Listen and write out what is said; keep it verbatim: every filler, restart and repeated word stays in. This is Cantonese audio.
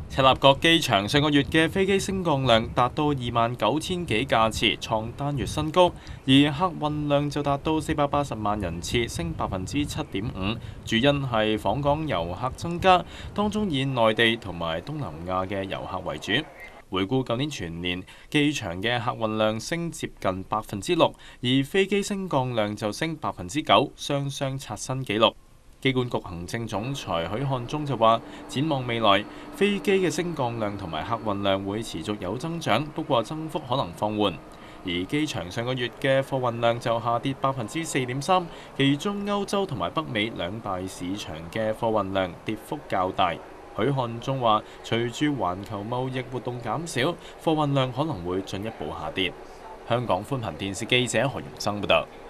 赤鱲角機場上個月嘅飛機升降量達到二萬九千幾架次，創單月新高，而客運量就達到四百八十萬人次，升百分之七點五。主因係訪港遊客增加，當中以內地同埋東南亞嘅遊客為主。回顧舊年全年，機場嘅客運量升接近百分之六，而飛機升降量就升百分之九，雙雙刷新紀錄。機管局行政總裁許漢忠就話：展望未來，飛機嘅升降量同埋客運量會持續有增長，不過增幅可能放緩。而機場上個月嘅貨運量就下跌百分之四點三，其中歐洲同埋北美兩大市場嘅貨運量跌幅較大。許漢忠話：隨住環球貿易活動減少，貨運量可能會進一步下跌。香港寬頻電視記者何容生報道。